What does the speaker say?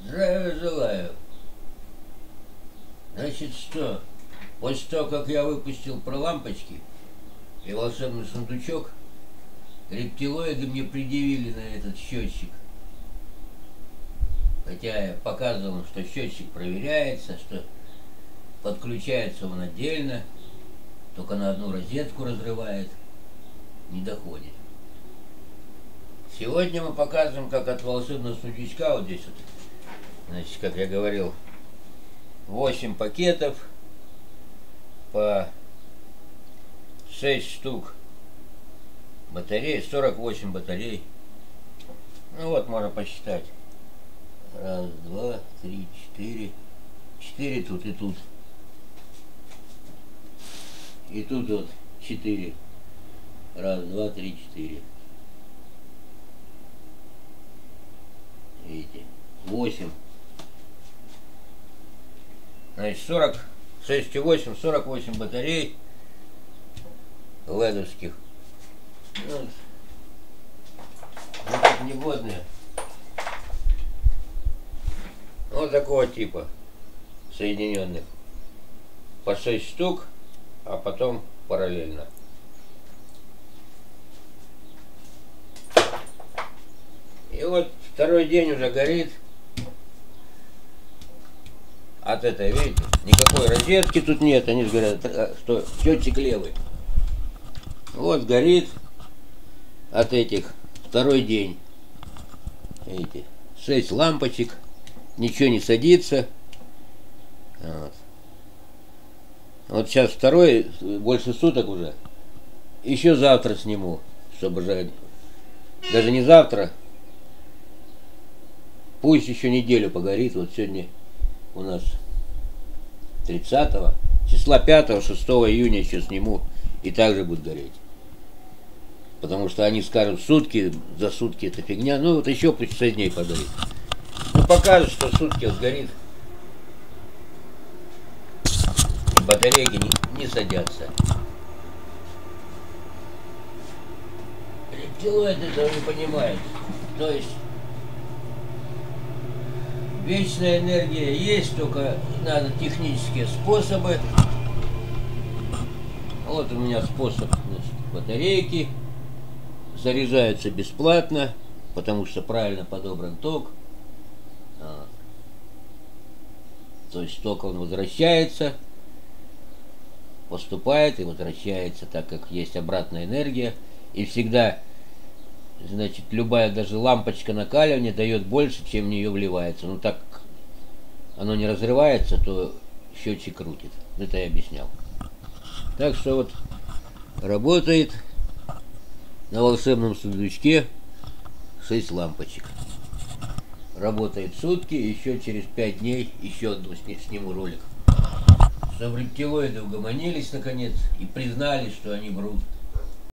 Здравия желаю. Значит, что? После того, как я выпустил про лампочки и волшебный сундучок, рептилоиды мне предъявили на этот счетчик. Хотя я показывал, что счетчик проверяется, что подключается он отдельно, только на одну розетку разрывает, не доходит. Сегодня мы показываем, как от волшебного сундучка, вот здесь вот, значит, как я говорил, 8 пакетов по 6 штук батарей, 48 батарей. Ну вот, можно посчитать. Раз, два, три, четыре. 4 тут и тут. И тут вот 4. Раз, два, три, 4. Видите? 8. Значит, 6,8, 48 батарей ледовских. Ну, негодные. Вот такого типа, соединенных. По 6 штук, а потом параллельно. И вот второй день уже горит. От этой, видите, никакой розетки тут нет. Они же говорят, что счетчик левый. Вот горит от этих второй день. Видите, 6 лампочек. Ничего не садится. Вот сейчас второй, больше суток уже. Еще завтра сниму, чтобы же даже не завтра. Пусть еще неделю погорит. Вот сегодня у нас 30 числа 5-6 июня еще сниму, и также будет гореть. Потому что они скажут, сутки, за сутки это фигня. Ну вот еще пусть 6 дней погорит. Ну покажет, что сутки вот горит. И батарейки не садятся. Рептилоид этого не понимает. То есть вечная энергия есть, только надо технические способы. Вот у меня способ, значит, батарейки заряжаются бесплатно, потому что правильно подобран ток. То есть ток он возвращается, поступает и возвращается, так как есть обратная энергия. И всегда, значит, любая даже лампочка накаливания дает больше, чем в нее вливается. Но так как оно не разрывается, то счетчик крутит. Это я объяснял. Так что вот работает на волшебном сундучке 6 лампочек. Работает сутки, еще через 5 дней еще одну сниму ролик. Чтобы рептилоиды угомонились наконец и признали, что они врут.